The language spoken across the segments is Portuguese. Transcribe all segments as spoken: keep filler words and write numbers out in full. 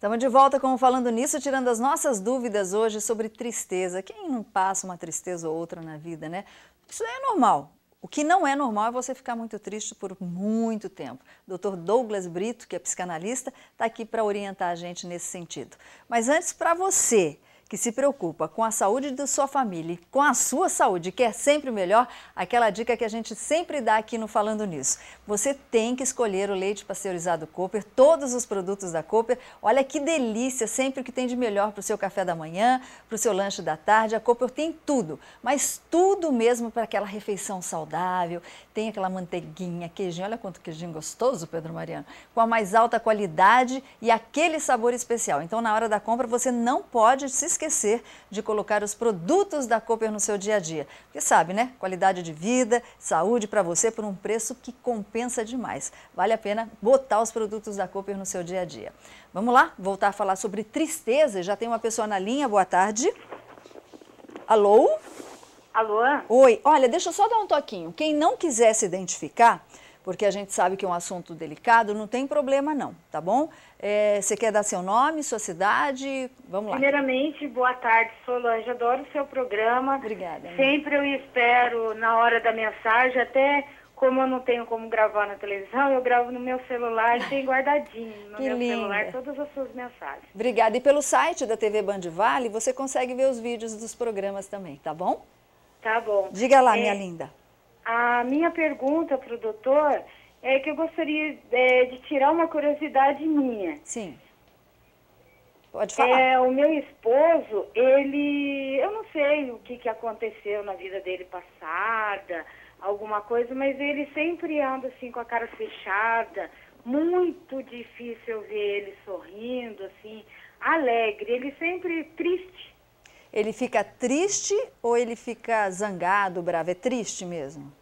Estamos de volta com o Falando Nisso, tirando as nossas dúvidas hoje sobre tristeza. Quem não passa uma tristeza ou outra na vida, né? Isso é normal. O que não é normal é você ficar muito triste por muito tempo. doutor Douglas Brito, que é psicanalista, está aqui para orientar a gente nesse sentido. Mas antes, para você que se preocupa com a saúde da sua família e com a sua saúde, quer sempre o melhor, aquela dica que a gente sempre dá aqui no Falando Nisso. Você tem que escolher o leite pasteurizado Cooper, todos os produtos da Cooper. Olha que delícia, sempre o que tem de melhor para o seu café da manhã, para o seu lanche da tarde. A Cooper tem tudo, mas tudo mesmo para aquela refeição saudável. Tem aquela manteiguinha, queijinho, olha quanto queijinho gostoso, Pedro Mariano, com a mais alta qualidade e aquele sabor especial. Então, na hora da compra, você não pode se esquecer esquecer de colocar os produtos da Cooper no seu dia a dia. Porque sabe, né? Qualidade de vida, saúde para você por um preço que compensa demais. Vale a pena botar os produtos da Cooper no seu dia a dia. Vamos lá? Voltar a falar sobre tristeza. Já tem uma pessoa na linha. Boa tarde. Alô? Alô? Oi. Olha, deixa eu só dar um toquinho. Quem não quiser se identificar, porque a gente sabe que é um assunto delicado, não tem problema não, tá bom? É, você quer dar seu nome, sua cidade? Vamos lá. Primeiramente, boa tarde, Solange, adoro o seu programa. Obrigada. Sempre eu espero na hora da mensagem, até como eu não tenho como gravar na televisão, eu gravo no meu celular e tenho guardadinho no que meu linda. celular todas as suas mensagens. Obrigada. E pelo site da T V Band Vale, você consegue ver os vídeos dos programas também, tá bom? Tá bom. Diga lá, é... minha linda. A minha pergunta para o doutor é que eu gostaria é, de tirar uma curiosidade minha. Sim. Pode falar. É, o meu esposo, ele... Eu não sei o que, que aconteceu na vida dele passada, alguma coisa, mas ele sempre anda assim com a cara fechada. Muito difícil ver ele sorrindo, assim, alegre. Ele sempre triste. Ele fica triste ou ele fica zangado, bravo? É triste mesmo?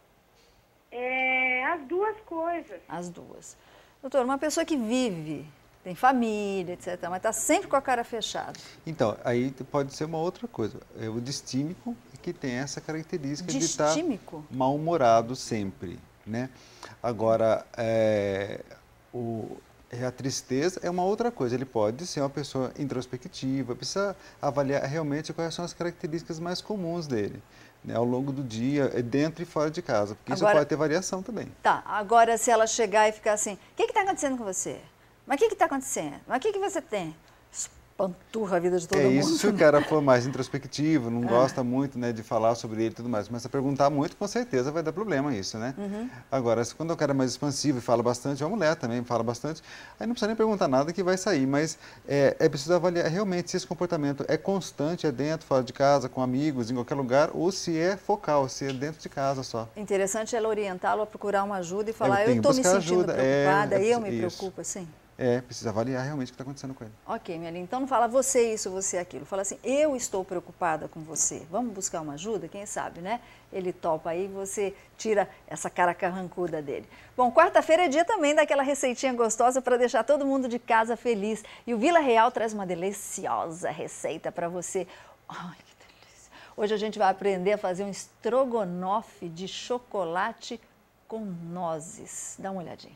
É, as duas coisas. As duas. Doutor, uma pessoa que vive, tem família, etcétera, mas está sempre com a cara fechada. Então, aí pode ser uma outra coisa. É o distímico que tem essa característica Distímico? de estar mal-humorado sempre, né? Agora, é, o... a tristeza é uma outra coisa, ele pode ser uma pessoa introspectiva, precisa avaliar realmente quais são as características mais comuns dele, né, ao longo do dia, dentro e fora de casa, porque agora, isso pode ter variação também. Tá, agora se ela chegar e ficar assim, o que está acontecendo com você? Mas o que está acontecendo? Mas o que, que você tem? Panturra a vida de todo é mundo. É isso, se o cara for mais introspectivo, não é. gosta muito, né, de falar sobre ele e tudo mais, começa a perguntar muito, com certeza vai dar problema isso, né? Uhum. Agora, quando o cara é mais expansivo e fala bastante, a mulher também fala bastante, aí não precisa nem perguntar nada que vai sair, mas é, é preciso avaliar realmente se esse comportamento é constante, é dentro, fora de casa, com amigos, em qualquer lugar, ou se é focal, se é dentro de casa só. Interessante ela orientá-lo a procurar uma ajuda e falar, eu eu estou me sentindo ajuda. preocupada, é, é, eu me isso. preocupo, assim. É, precisa avaliar realmente o que está acontecendo com ele. Ok, minha linda. Então não fala você isso, você aquilo. Fala assim, eu estou preocupada com você. Vamos buscar uma ajuda? Quem sabe, né? Ele topa aí, você tira essa cara carrancuda dele. Bom, quarta-feira é dia também daquela receitinha gostosa para deixar todo mundo de casa feliz. E o Vila Real traz uma deliciosa receita para você. Ai, que delícia. Hoje a gente vai aprender a fazer um estrogonofe de chocolate com nozes. Dá uma olhadinha.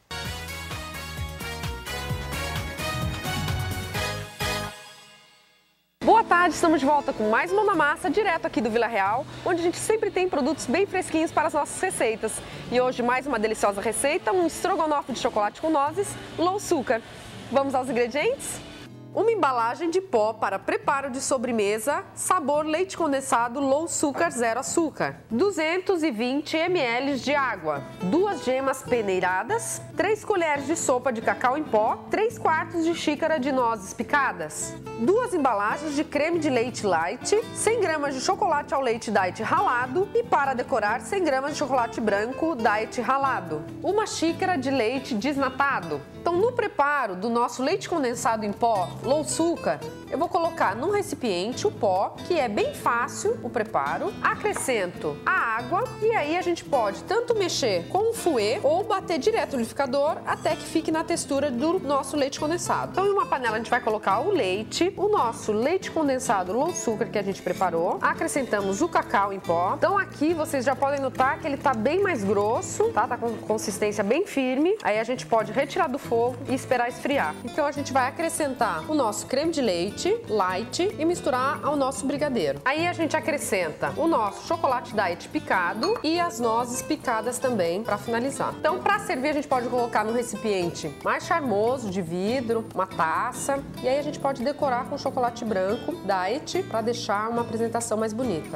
Boa tarde, estamos de volta com mais Mão na Massa, direto aqui do Vila Real, onde a gente sempre tem produtos bem fresquinhos para as nossas receitas. E hoje mais uma deliciosa receita, um estrogonofe de chocolate com nozes, low açúcar. Vamos aos ingredientes? Uma embalagem de pó para preparo de sobremesa, sabor leite condensado low açúcar, zero açúcar. duzentos e vinte mililitros de água, duas gemas peneiradas, três colheres de sopa de cacau em pó, três quartos de xícara de nozes picadas, duas embalagens de creme de leite light, cem gramas de chocolate ao leite diet ralado e para decorar cem gramas de chocolate branco diet ralado, uma xícara de leite desnatado. Então, no preparo do nosso leite condensado em pó, low açúcar, eu vou colocar num recipiente o pó, que é bem fácil o preparo. Acrescento a água e aí a gente pode tanto mexer com o fouet ou bater direto no liquidificador até que fique na textura do nosso leite condensado. Então, em uma panela a gente vai colocar o leite, o nosso leite condensado low açúcar que a gente preparou. Acrescentamos o cacau em pó. Então, aqui vocês já podem notar que ele tá bem mais grosso, tá? Tá com consistência bem firme. Aí a gente pode retirar do fogo e esperar esfriar. Então, a gente vai acrescentar o nosso creme de leite light e misturar ao nosso brigadeiro. Aí a gente acrescenta o nosso chocolate diet picado e as nozes picadas também para finalizar. Então, para servir, a gente pode colocar no recipiente mais charmoso de vidro, uma taça, e aí a gente pode decorar com chocolate branco diet para deixar uma apresentação mais bonita.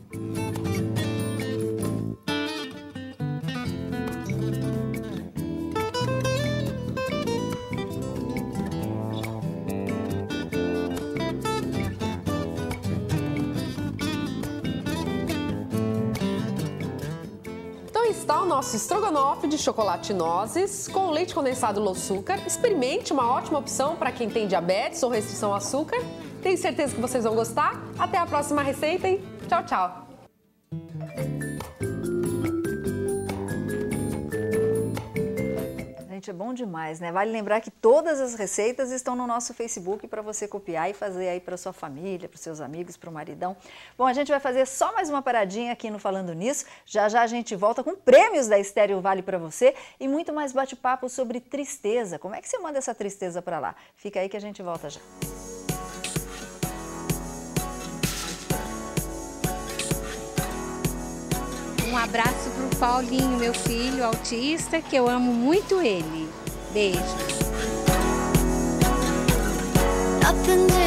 Está o nosso estrogonofe de chocolate e nozes com leite condensado low açúcar. Experimente, uma ótima opção para quem tem diabetes ou restrição ao açúcar. Tenho certeza que vocês vão gostar. Até a próxima receita e tchau, tchau! Gente, é bom demais, né? Vale lembrar que todas as receitas estão no nosso Facebook para você copiar e fazer aí para sua família, para os seus amigos, para o maridão. Bom, a gente vai fazer só mais uma paradinha aqui no Falando Nisso. Já já a gente volta com prêmios da Estéreo Vale para você e muito mais bate-papo sobre tristeza. Como é que você manda essa tristeza para lá? Fica aí que a gente volta já. Um abraço pro Paulinho, meu filho autista, que eu amo muito ele. Beijos.